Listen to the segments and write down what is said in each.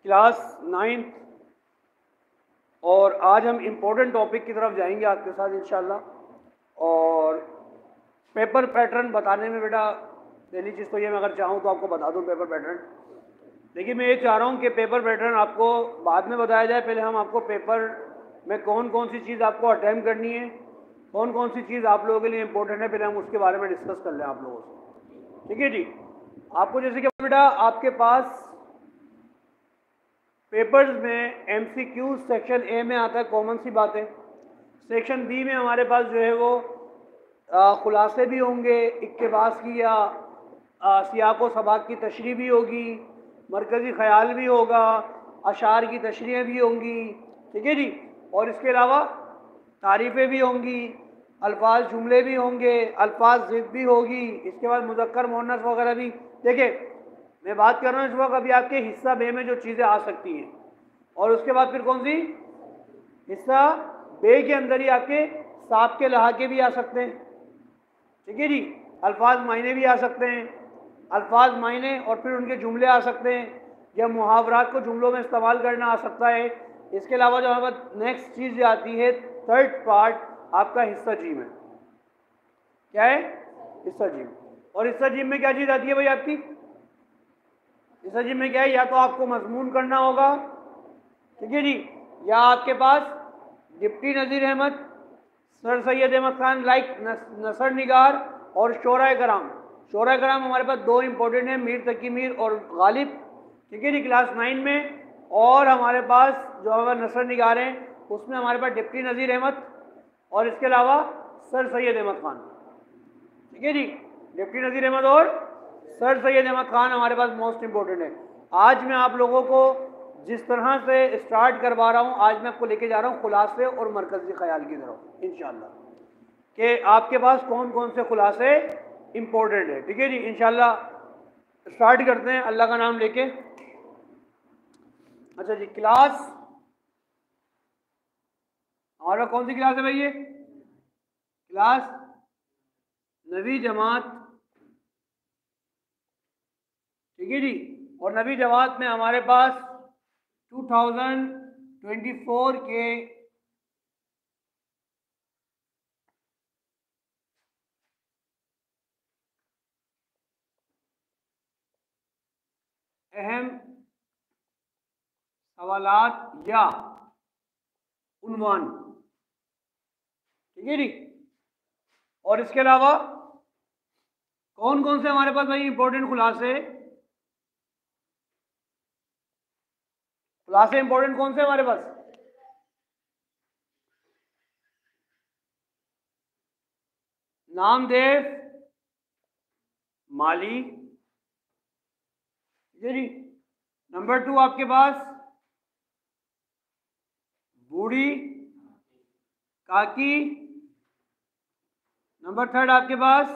Class 9th और आज हम इम्पोर्टेंट टॉपिक की तरफ जाएंगे आपके साथ इंशाल्लाह। और पेपर पैटर्न बताने में बेटा पहली चीज़ तो ये मैं अगर चाहूँ तो आपको बता दूँ पेपर पैटर्न। देखिए मैं ये चाह रहा हूँ कि पेपर पैटर्न आपको बाद में बताया जाए, पहले हम आपको पेपर में कौन कौन सी चीज़ आपको अटेम्प्ट करनी है, कौन कौन सी चीज़ आप लोगों के लिए इम्पोर्टेंट है, पहले हम उसके बारे में डिस्कस कर लें आप लोगों से। ठीक है जी। आपको जैसे कि बेटा आपके पास पेपर्स में MCQ सेक्शन ए में आता है, कॉमन सी बात है। सेक्शन बी में हमारे पास जो है वो खुलासे भी होंगे, इक्तबास की या सियाक व सबाक की तशरीह भी होगी, मरकज़ी ख़याल भी होगा, अशार की तशरीह भी होंगी। ठीक है जी। और इसके अलावा तारीफ़ें भी होंगी, अल्फाज जुमले भी होंगे, अल्फाज ज़िद भी होगी, इसके बाद मुज़क्कर मुअन्नस वगैरह भी। देखिए मैं बात कर रहा हूँ इस वक्त अभी आपके हिस्सा बे में जो चीज़ें आ सकती हैं, और उसके बाद फिर कौन सी हिस्सा बे के अंदर ही आपके साफ के लहाके भी आ सकते हैं। ठीक है जी। अल्फाज मायने भी आ सकते हैं, अल्फाज मायने और फिर उनके जुमले आ सकते हैं, या मुहावरात को जुमलों में इस्तेमाल करना आ सकता है। इसके अलावा जो हमारे पास नेक्स्ट चीज़ आती है, थर्ड पार्ट आपका हिस्सा जी में। क्या है? हिस्सा जी। और हिस्सा जी में क्या चीज़ आती है भाई आपकी? हिस्सा जी में क्या है? या तो आपको मजमून करना होगा, ठीक है जी, या आपके पास deputy Nazir Ahmad, sir Syed Ahmad Khan like नसर निगार और शोरा कराम। शोरा कराम हमारे पास दो इंपॉर्टेंट हैं, मीर तकी मीर और गालिब। ठीक है जी, क्लास 9 में। और हमारे पास जो हमारे नसर निगार हैं उसमें हमारे पास डिप्टी नज़ीर अहमद और इसके अलावा सर सैयद अहमद खान। ठीक है जी, डिप्टी नज़ीर अहमद और सर सैयद अहमद खान हमारे पास मोस्ट इंपॉर्टेंट है। आज मैं आप लोगों को जिस तरह से स्टार्ट करवा रहा हूँ, आज मैं आपको लेके जा रहा हूँ खुलासे और मरकज़ी ख्याल की तरफ इंशाल्लाह, कि आपके पास कौन कौन से खुलासे इंपॉर्टेंट है। ठीक है जी, इंशाल्लाह स्टार्ट करते हैं अल्लाह का नाम लेके। अच्छा जी, क्लास हमारा कौन सी क्लास है भाई? ये क्लास 9वीं जमात। ठीक है जी। और 9वीं जमात में हमारे पास 2024 के अहम सवालात या उन्वान। ठीक है जी। और इसके अलावा कौन कौन से हमारे पास भाई इंपॉर्टेंट खुलासे इंपॉर्टेंट कौन से हमारे पास? नामदेव, माली। ठीक है जी। नंबर 2 आपके पास बूढ़ी काकी। नंबर 3 आपके पास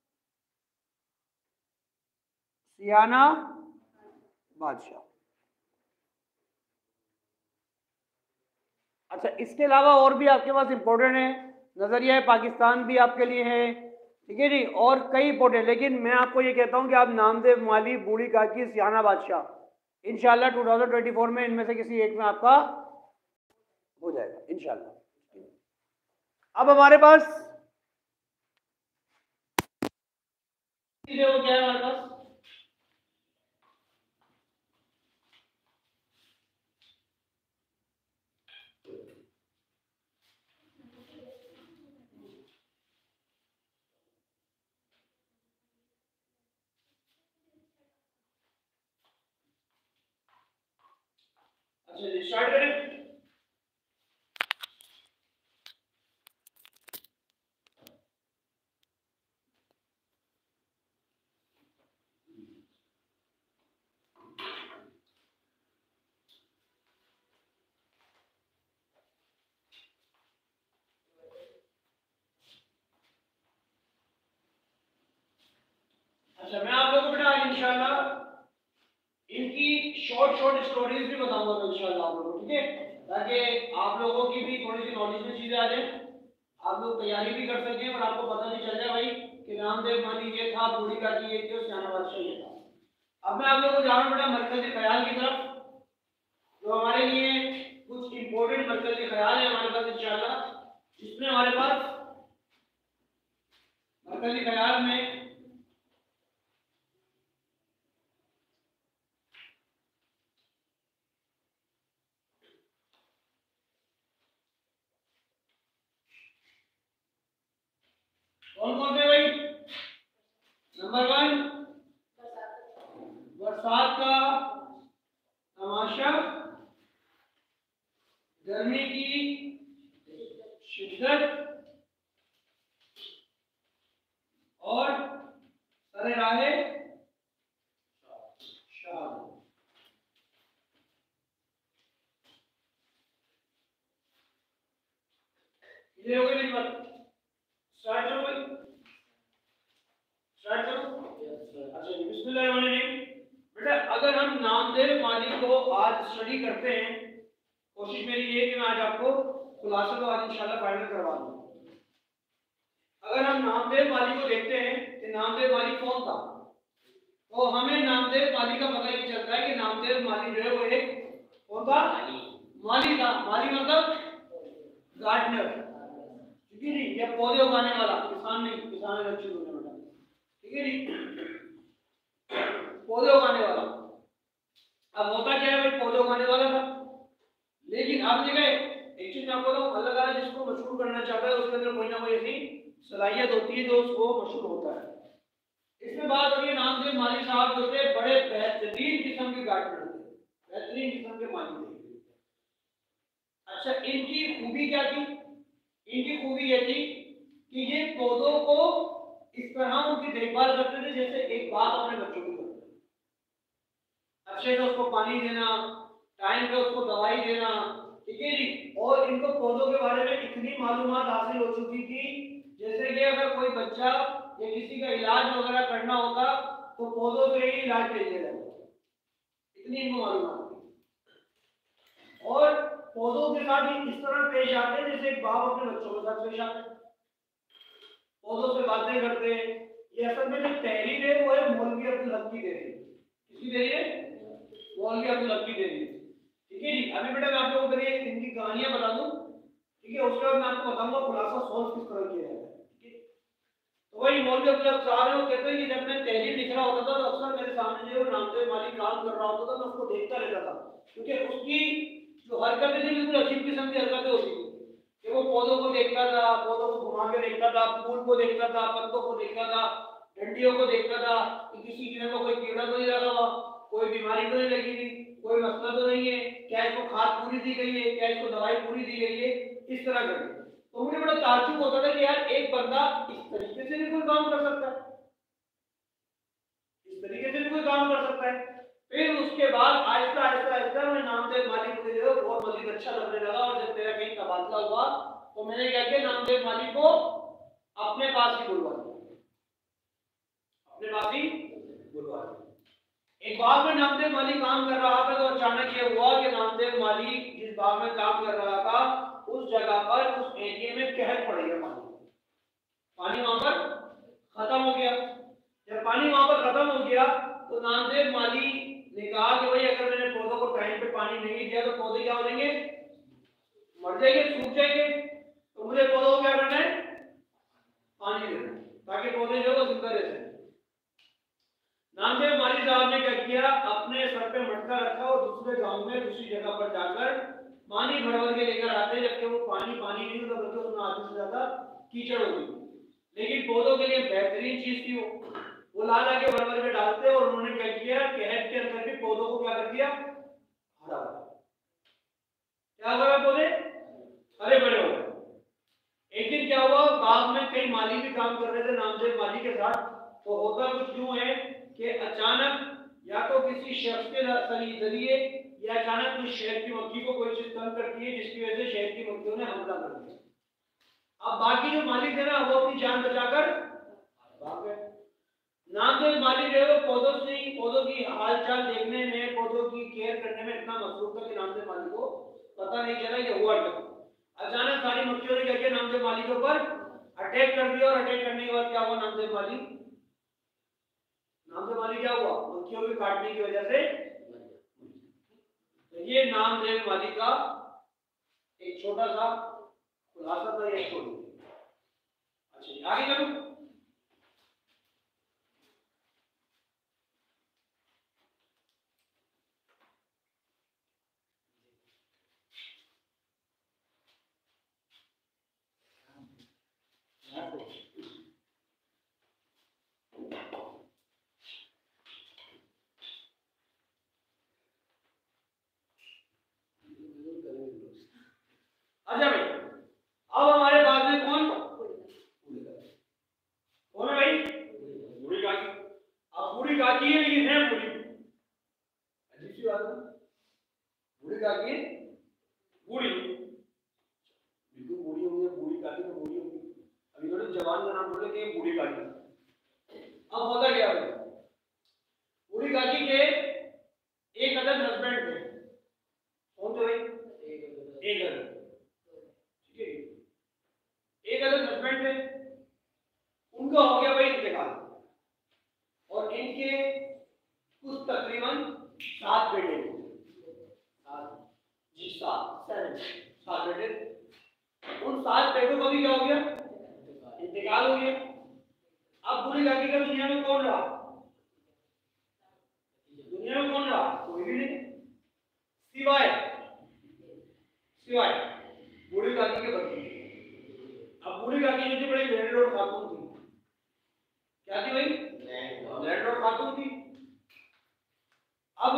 सियाना बादशाह। अच्छा, इसके अलावा और भी आपके पास इंपॉर्टेंट है, नजरिया पाकिस्तान भी आपके लिए है। ठीक है जी। और कई इंपॉर्टेंट, लेकिन मैं आपको ये कहता हूं कि आप नामदेव, माली, बूढ़ी काकी, सियाना बादशाह इंशाल्लाह 2024 में इनमें से किसी एक में आपका हो जाएगा इंशाल्लाह। अब हमारे पास वो क्या है हमारे पास? अच्छा जी, स्टार्ट करें। अच्छा, मैं आप लोगों को बेटा आज इंशाल्लाह इनकी शॉर्ट स्टोरीज भी बताऊंगा मैं इंशाल्लाह आप लोगों को, ठीक है, ताकि आप लोगों की भी थोड़ी सी नॉलेज में चीजें आ जाए, आप लोग तैयारी भी कर सकें और आपको पता भी चल जाए भाई कि रामदेव माली ये था, बूढ़ी काकी ये थी और सियाना बादशाह ये था। अब मैं आप लोगों को जा रहा हूं बेटा मरकज़ी ख्याल की तरफ। मरकजी ख्याल है हमारे पास इंशाल्लाह, जिसमें हमारे पास मरकजी ख्याल में कौन कौन से भाई? नंबर 1 बरसात का तमाशा, गर्मी की शिद्दत और सरेराहे शाद। ये हो गई मेरी बात। स्टार्ट करो भाई, स्टार्ट करो। अच्छा बिस्मिल्लाहिर्रहमानिर्रहीम। बेटा अगर हम नामदेव माली को आज स्टडी करते हैं, कोशिश मेरी ये है कि मैं आज आपको खुलासा तो आज इंशाल्लाह फाइनल करवा दूं। अगर हम नामदेव माली को देखते हैं कि नामदेव माली कौन था, तो हमें नामदेव माली का पता ये चलता है कि नामदेव माली जो है वो एक कौन था? माली था। माली मतलब गार्डनर, ठीक है जी, या पौधे उगाने वाला, किसान नहीं, किसान है अच्छी होने वाला, ठीक है जी, पौधे उगाने वाला। अब होता क्या है भाई, पौधे उगाने वाला था, लेकिन आप देखिए एक चीज मैं आपको बताऊं, अल्लाह ताला जिसको मशहूर करना चाहता है उसके अंदर कोई ना कोई ऐसी सलाहियत होती है जो उसको मशहूर होता है। इसमें बात हो रही है नामदेव माली साहब जो थे बड़े बेहतरीन किस्म के गार्डनर थे, बेहतरीन किस्म के माली थे। अच्छा इनकी खूबी क्या थी? इनकी खूबी ये थी कि ये पौधों को इस तरह उनकी देखभाल करते थे जैसे एक बाप अपने बच्चों को करता है। अच्छे से उसको पानी देना, टाइम पे उसको दवाई देना, ठीक है जी। और इनको पौधों के बारे में इतनी मालूमात हासिल हो चुकी थी, जैसे कि अगर कोई बच्चा या किसी का इलाज वगैरह करना होता तो पौधों से ही इलाज ले लेगा, इतनी इनको मालूमात थी। और पौधों के साथ ही इस तरह पेश आते हैं जैसे एक बाप अपने बच्चों के साथ पेश आते हैं, पौधों से बातें करते हैं। ये असल में जो तहरीर है वो है मौलवी अब्दुल हक की दे रही है, किसकी दे रही है? मौलवी अब्दुल हक की दे रही है, ठीक है जी। अभी बेटा मैं आप लोगों को इनकी कहानियां बता दूं, ठीक है, उसके बाद मैं आपको बताऊंगा खुलासा सोल्व किस तरह किया जाए, ठीक है। तो वही मौलवी अब्दुल हक साहब है, वो कहते हैं कि जब मैं तहरीर लिख रहा होता था तो अक्सर मेरे सामने जो नामदेव माली काम कर रहा होता था, मैं उसको देखता रहता था, क्योंकि उसकी जो हरकतें थी बिल्कुल अजीब किस्म की हरकतें होती थी कि वो पौधों को देखता था, पौधों को घुमा के देखता था, फूल को देखता था, पत्तों को देखता था, डंडियों को देखता था कि किसी कीड़े को कोई कीड़ा तो नहीं लगा हुआ, कोई बीमारी तो नहीं लगी हुई, कोई मसला तो नहीं है, क्या इसको खाद पूरी दी गई है, क्या इसको दवाई पूरी दी गई है, इस तरह करके। तो मुझे बड़ा ताज्जुब होता था कि यार एक बंदा इस तरीके से भी कोई काम कर सकता है, इस तरीके से भी कोई काम कर सकता है। फिर उसके बाद आहिस्ता आहिस्ता आहिस्ता मैं नामदेव माली को जो है बहुत मजीद अच्छा लगने लगा, और जब मेरा कहीं तबादला हुआ तो मैंने क्या किया, नामदेव माली को अपने पास ही बुलवा दिया, अपने पास ही बुलवा दिया। एक बाग में नामदेव माली काम कर रहा था, तो अचानक ये हुआ कि नामदेव माली जिस बाग में काम कर रहा था उस जगह पर, उस एरिया में कहर पड़ गया, पानी वहां पर खत्म हो गया। जब पानी वहां पर खत्म हो गया तो नामदेव माली ने कहा कि भाई अगर मैंने पौधों को टाइम पे पानी नहीं दिया तो पौधे क्या हो जाएंगे, मर जाएंगे, सूख जाएंगे। तो मुझे पौधों को क्या करना है, पानी देना, ताकि पौधे जो जिंदा रह सकें। नामदेव माली साहब ने क्या किया, अपने सर पे मटका रखा और दूसरे गांव में दूसरी जगह पर जाकर पानी भर भर के लेकर आते, जबकि वो पानी नहीं होता बल्कि उसमें आधे से ज्यादा कीचड़ होती, लेकिन पौधों के लिए बेहतरीन चीज थी वो ला ला के भर भर के डालते। और उन्होंने क्या किया, कहर के अंदर भी पौधों को क्या कर दिया, हरा, क्या हुआ, पौधे हरे भरे हो गए। एक दिन क्या हुआ, बाग में कई माली भी काम कर रहे थे नामदेव माली के साथ। तो होता कुछ यूं है कि अचानक या तो किसी शख्स के जरिए या अचानक कुछ शहद की मक्खी को कोई चीज तंग करती है, जिसकी वजह से शहद की मक्खियों ने हमला कर दिया। अब बाकी जो मालिक है ना वो अपनी जान बचाकर भाग गए। नामदेव माली जो है वो पौधों की हालचाल देखने में, पौधों की केयर करने में इतना मसरूफ था कि नामदेव माली को पता नहीं चला कि हुआ क्या। अचानक सारी मक्खियों ने क्या किया, नामदेव माली के ऊपर अटैक कर दिया। और अटैक करने के बाद क्या हुआ, नामदेव माली क्या हुआ, मक्खियों के काटने की वजह से। ये नामदेव माली का एक छोटा सा खुलासा था ये छोड़। अच्छा आगे चलो। अच्छा भाई अब हमारे पास में कौन कौन है भाई? बूढ़ी काकी। अब बूढ़ी काकी है लेकिन है बूढ़ी। अजीब सी बात है, बूढ़ी काकी है बूढ़ी, बिल्कुल बूढ़ी होगी, बूढ़ी काकी तो बूढ़ी होगी। अब इन्होंने जवान का नाम बोले कि बूढ़ी काकी। अब होता क्या है, बूढ़ी काकी के एक अदर हस्बैंड थे। कौन थे भाई? एक अदर, ठीक है, एक अदर हस्बैंड थे, उनका हो गया भाई इंतकाल, और इनके कुछ तकरीबन 7 बेटे थे। 7 बेटे। उन 7 बेटों का भी क्या हो गया? इंतकाल हो गया। अब बूढ़ी काकी का दुनिया में कौन रहा? दुनिया में कौन रहा? कोई भी नहीं, सिवाय सिवाय बूढ़ी काकी के बच्चे। अब बूढ़ी काकी जो थी बड़ी लैंडलॉर्ड खातून थी। क्या थी भाई? लैंडलॉर्ड खातून थी। अब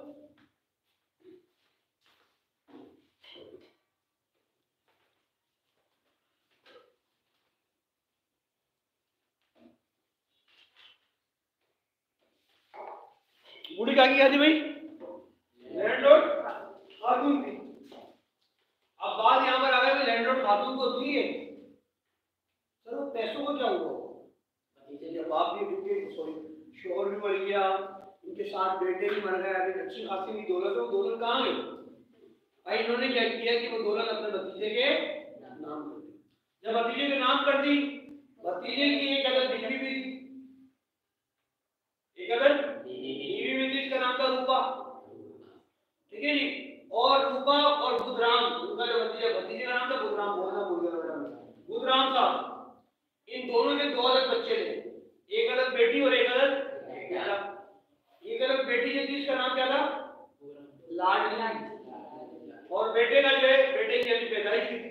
बूढ़ी काकी क्या थी भाई? लैंडलॉर्ड खातून थी। अब बात यहां पर आ गई, लैंडलॉर्ड खातून तो थी है, सर वो पैसों को क्या हुआ? भतीजे जब बाप भी उनके सॉरी शोहर भी मर गया, उनके 7 बेटे भी मर गए, अभी अच्छी खासी भी दौलत है, वो दौलत कहाँ गई भाई? इन्होंने क्या किया कि वो दौलत अपने भतीजे के नाम कर दी। जब भतीजे के नाम कर दी, भतीजे की एक अदर बीवी भी थी, एक अदर बीवी भी थी, इसका नाम था रूपा, ठीक है जी। और रूपा और बुधराम, उनका जो भतीजे का नाम था बुधराम, बोलना भूल गया बुधराम साहब। इन दोनों के 2 अलग बच्चे थे, एक अलग बेटी और एक अलग बेटा। एक अलग बेटी जो थी इसका नाम क्या था? लाडली। और बेटे का जो है, बेटे की अभी पैदाइश थी।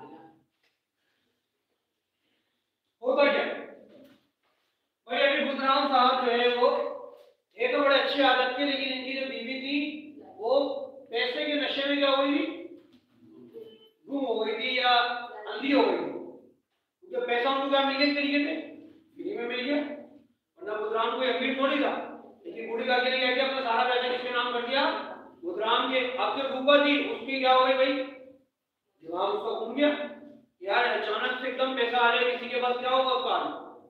होता क्या भाई, अभी बुधराम साहब जो है वो ये तो बड़े अच्छी आदत के, लेकिन इनकी जो बीवी थी वो पैसे के नशे में क्या हो गई थी? गुम हो गई थी या अंधी हो गई थी। क्योंकि पैसा उनको क्या मिल गया, तरीके से फ्री में मिल गया, वरना बुधराम कोई अमीर थोड़ी था। लेकिन बूढ़ी काकी ने क्या किया, अपना सारा पैसा किसके नाम कर दिया? बुधराम के। अब जो रूपा थी उसकी क्या हो गई भाई? दिमाग उसका घूम गया, यार अचानक से एकदम पैसा आ जाए किसी के पास, क्या होगा उसका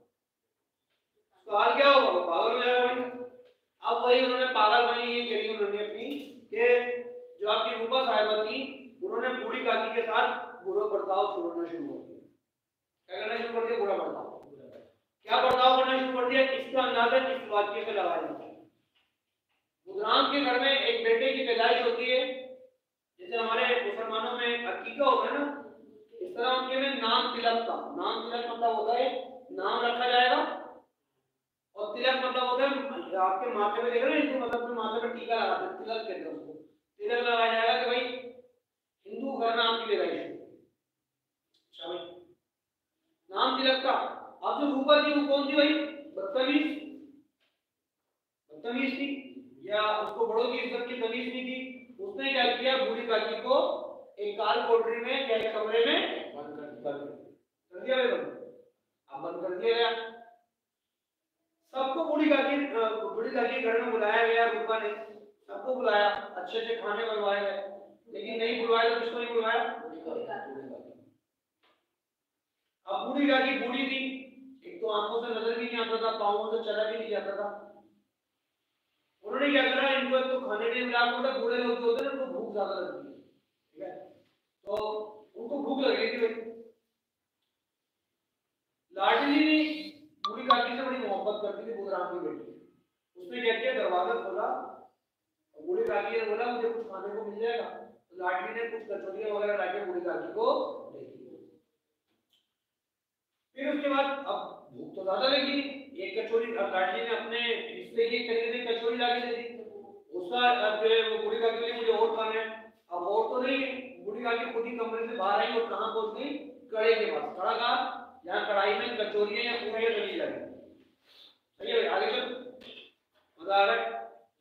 हाल? क्या होगा? वो पागल हो जाएगा भाई। अब वही उन्होंने पागल बनी ये करी उन्होंने अपनी, कि जो आपकी रूपा साहिबा थी उन्होंने बूढ़ी काकी के साथ बुरा बर्ताव करना शुरू कर दिया। क्या करना शुरू कर दिया? बुरा बर्ताव। क्या बर्ताव करना शुरू कर दिया? इसका अंदाजा इस वाक्य से लगाया जाता है। बुधराम के घर में एक बेटे की पैदाइश होती है, जैसे हमारे मुसलमानों में अकीका होता है ना, इस तरह उनके में नाम तिलक का, नाम तिलक मतलब होता है नाम रखा जाएगा, और तिलक मतलब होता है आपके माथे में, देख रहे हैं हिंदू मतलब में माथे में टीका लगाते हैं, तिलक कहते हैं उसको। तिलक लगाया जाएगा कि भाई हिंदू घर नाम की पैदाइश है। अच्छा भाई, नाम तिलक का। अब जो रूपा थी वो कौन थी भाई? बदतमीज, बदतमीज थी, या उसको बड़ों की इज्जत की तमीज नहीं थी। उसने क्या किया, बूढ़ी काकी को एक काल कोठरी में या एक कमरे में बंद कर दिया। अब बंद कर दिया गया, सबको बूढ़ी काकी घर में बुलाया गया, रूपा ने सबको बुलाया, अच्छे से खाने बनवाए गए, लेकिन नहीं बुलवाया तो किसको नहीं बुलवाया? अब बूढ़ी काकी बूढ़ी थी, एक तो आंखों से नजर भी नहीं आता था, पांवों से चला भी नहीं जाता था। उन्होंने क्या करा, इनको एक तो खाने नहीं मिला, मतलब बूढ़े लोग जो होते हैं उनको भूख ज्यादा लगती है, ठीक है, तो उनको भूख लग रही थी भाई। लाडली ने बूढ़ी काकी से बड़ी मोहब्बत करती थी, बुधराम की बेटी। उसने क्या किया, दरवाजा खोला, बूढ़ी काकी ने बोला मुझे कुछ खाने को मिल जाएगा? तो लाडली ने कुछ कचौरियां वगैरह लाके बूढ़ी काकी को दे दी। फिर उसके बाद अब भूख तो ज्यादा लगी, एक कचौरी लाडली ने अपने हिस्से की करीब कचौरी लाके दे दी, उसका अब जो है वो बूढ़ी काकी ने मुझे और खाना है। अब और तो नहीं, बूढ़ी काकी खुद ही कमरे से बाहर आई और कहां पहुंच गई, कड़े के पास। कड़ा का यहाँ कढ़ाई में कचौरियां या पूरियां तली जा रही। सही है, आगे चल, मजा आ रहा है।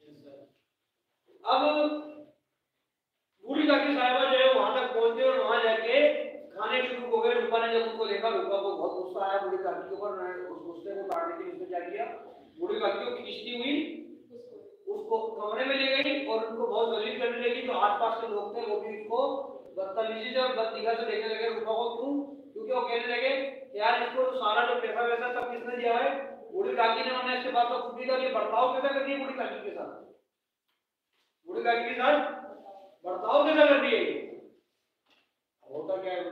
अब बूढ़ी काकी साहिबा जो है वहां तक पहुंचे और वहां जाके खाने शुरू हो गए। रूपा ने जब उनको देखा, रूपा को बहुत गुस्सा आया बूढ़ी काकी के ऊपर। उस गुस्से को काटने के लिए उसने क्या किया, बूढ़ी काकी को खींचती हुई उसको कमरे में ले गई और उनको बहुत जलील करने लगी। जो आसपास के लोग थे वो भी उसको बदतमीजी से और बदनिगाह से देखने लगे रूपा को। क्यों? क्योंकि वो कहने लगे यार इसको तो सारा जो पैसा वैसा सब किसने दिया है, बूढ़ी काकी ने। वरना इसके बाद तो खुद ही का ये बर्ताव कैसा कर दिया बूढ़ी काकी के साथ, बूढ़ी काकी के साथ बर्ताव कैसा कर दिए। होता क्या है,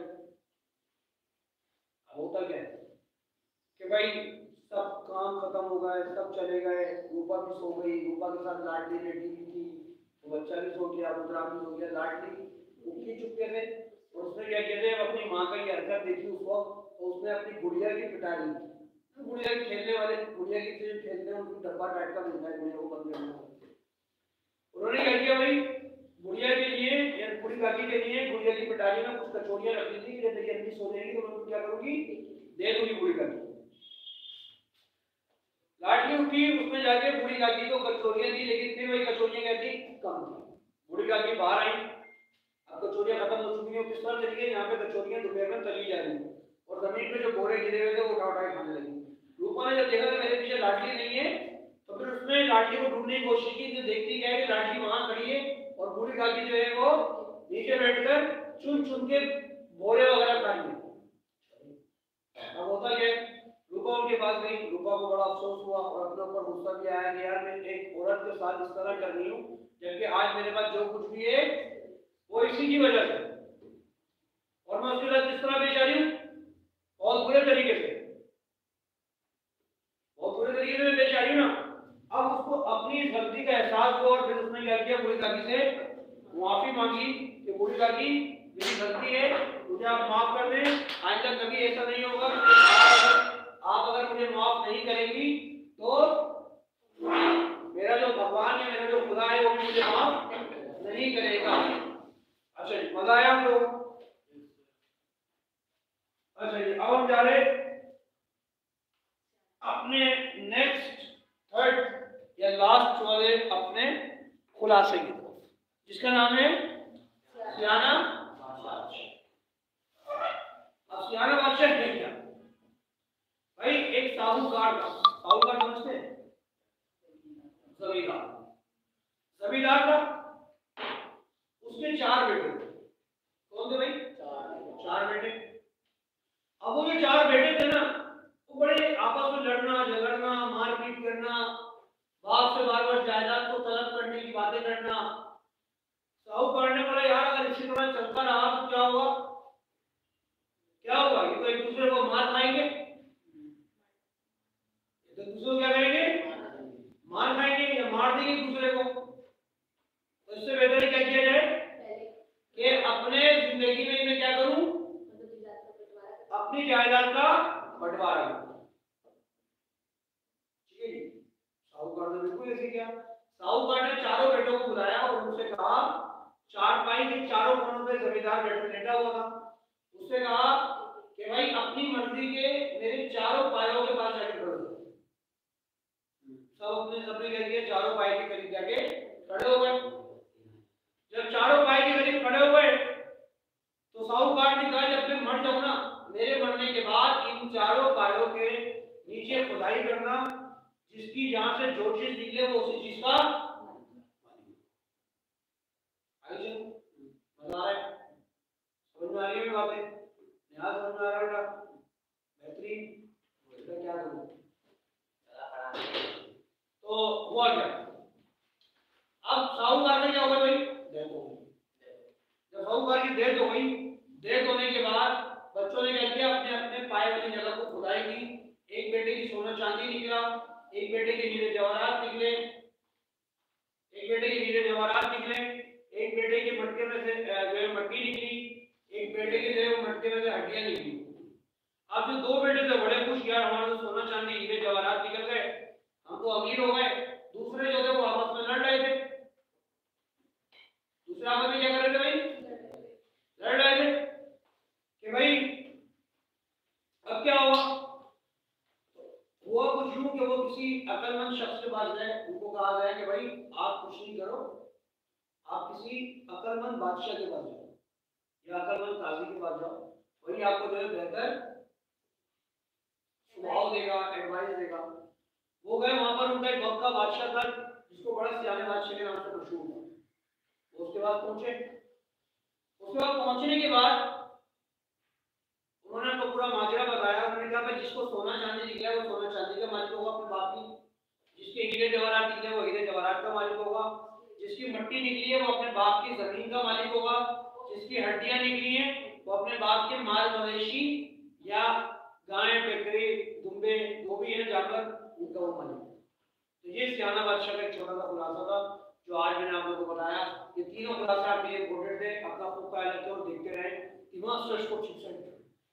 होता क्या है कि भाई सब काम खत्म हो गए, सब चले गए, रूपा भी सो गई, रूपा के साथ लाडली लेटी हुई थी, तो बच्चा भी सो गया, रुद्रा भी सो गया, लाडली उनकी चुपके थे। और उसने क्या कहते हैं अपनी माँ का ये हरकत देखी उस वक्त, तो उसने अपनी गुड़िया की पिटाई, गुड़िया की खेलने वाले, गुड़िया की चीज खेलते हैं उनकी डब्बा टाइप का मिलता है गुड़िया को बंद करने वाला। उन्होंने क्या किया भाई, गुड़िया के लिए या बूढ़ी काकी के लिए गुड़िया की पिटाई में कुछ कचौरियां रख दी थी कि जब मेरी अम्मी सो जाएगी तो मैं क्या करूंगी, दे दूंगी बूढ़ी काकी। लाडली उठी, उसमें जाके बूढ़ी काकी को कचौरियां दी, लेकिन फिर वही कचौरियां क्या थी, कम थी। बूढ़ी काकी बाहर आई, अब कचौरियां खत्म हो चुकी हैं, किस तरह चली गई, यहाँ पे कचौरियां दोपहर में तली जा रही और जमीन पे जो बोरे गिरे हुए थे वो उठा उठा खाने लगी। रूपा ने जब देखा कि मेरे पीछे लाडली नहीं है, तो फिर उसने लाडली को ढूंढने की कोशिश की। देखती क्या है कि लाडली वहां खड़ी है और बूढ़ी काकी जो है वो नीचे बैठकर चुन चुन के बोरे वगैरह खा रही है। अब होता क्या, रूपा उनके पास गई, रूपा को बड़ा अफसोस हुआ और अपने ऊपर गुस्सा भी आया कि यार मैं एक औरत के साथ इस तरह कर रही हूँ, जबकि आज मेरे पास जो कुछ भी है वो इसी की वजह से, और मैं उसके साथ किस तरह पेश आ रही हूँ, बहुत बुरे तरीके से, बहुत बुरे तरीके से पेश आ रही हूँ ना। अब उसको अपनी गलती का एहसास हुआ और फिर उसने क्या किया, बूढ़ी काकी से माफी मांगी कि बूढ़ी काकी मेरी गलती है, मुझे आप माफ कर दें, आइंदा कभी ऐसा नहीं होगा। आप अगर मुझे माफ नहीं करेंगी तो मेरा जो भगवान है, मेरा जो खुदा है वो मुझे माफ नहीं करेगा। अच्छा जी, मजा आया हम लोग। अच्छा जी, अब हम जा रहे अपने नेक्स्ट थर्ड या लास्ट वाले अपने खुलासे की तरफ, जिसका नाम है सियाना बादशाह। अब सियाना बादशाह है क्या भाई, एक साहूकार था, साहूकार समझते हैं, जमींदार, जमींदार था, उसके 4 बेटे थे। कौन थे भाई, 4 बेटे। अब वो जो 4 बेटे थे ना, वो बड़े आपस में लड़ना झगड़ना मारपीट करना, बाप से बार बार जायदाद को तलब करने की बातें करना। साहूकार ने बोला यार अगर इसी तरह चलता रहा तो क्या होगा, क्या होगा, ये तो एक दूसरे को मार खाएंगे, ये तो दूसरे को क्या करेंगे, मार खाएंगे या मार देंगे एक दूसरे को। तो इससे बेहतर क्या किया जाए कि अपने जिंदगी में मैं क्या करूं, अपनी जायदाद का बंटवारा करूं। ठीक है जी, साहूकार ने बिल्कुल ऐसे किया। साहूकार ने 4 बेटों को बुलाया और उनसे कहा, 4 भाई के चारों कोनों पे जमींदार लेटा हुआ था, उससे कहा कि भाई अपनी मर्जी के मेरे 4 पायों के पास जाके खड़े हो। सब अपने क्या किया, 4 पाए के करीब जाके खड़े हो गए। जब 4 पाए के करीब खड़े हुए तो साहूकार ने कहा जब मैं मर जाऊं ना, मेरे मरने के बाद इन 4 पायों के नीचे खुदाई करना, जिसकी जहां से जो चीज निकले वो उसी चीज का मजा आ रहा है, समझ में आ रही है बातें, यहाँ समझ में आ रहा है बेहतरीन, क्या करूं। तो हुआ क्या, अब साहूकार ने क्या हुआ भाई, डेथ हो गई। जब साहूकार की डेथ हो गई, डेथ होने के बाद बच्चों ने क्या किया, अपने अपने पाए वाली जगह को खुदाई की। एक बेटे की सोना चांदी निकला, एक बेटे के हीरे जवाहरात निकले, एक बेटे के हीरे जवाहरात निकले, एक बेटे के मटके में से हड्डियां निकली। अब जो दो बेटे थे बड़े खुश, यार हमारे तो सोना चांदी हीरे जवाहरात निकल गए, हम तो अमीर हो गए। दूसरे जो थे वो आपस में लड़ रहे थे। दूसरे आपस में क्या कर रहे थे भाई? लड़ रहे थे कि भाई अब क्या हुआ। हुआ कुछ यूं कि वो किसी अक्लमंद शख्स के पास गए, उनको कहा गया कि भाई आप कुछ नहीं करो, आप किसी अक्लमंद बादशाह के पास जाओ या अक्लमंद काजी के पास जाओ, वही आपको जो है बेहतर सुझाव देगा, एडवाइस देगा। वो गए, वहां पर उनका एक वक्त का बादशाह था जिसको बड़ा सियाने बादशाह के नाम से मशहूर था। वो उसके बाद पहुंचे। उसके बाद पहुंचने के बाद उन्होंने तो पूरा माजरा बताया। उन्होंने कहा भाई जिसको सोना चांदी निकला वो सोना चांदी का मालिक होगा अपने बाप की, जिसके हीरे जवाहरात निकले वो हीरे जवाहरात का मालिक होगा, जिसकी मिट्टी निकली है वो अपने बाप की जमीन का मालिक होगा, जिसकी हड्डियां निकली हैं वो अपने बाप के माल मवेशी या गाय बकरी दुम्बे जो भी है जानवर उनका वो मालिक। तो ये सियाना बादशाह का एक छोटा सा खुलासा था जो आज मैंने आप लोगों को बताया। ये तीनों खुलासा आपके लिए इम्पोर्टेंट थे। अपना खूब ख्याल रखें और देखते रहें दिमाग सर्च को ठीक से।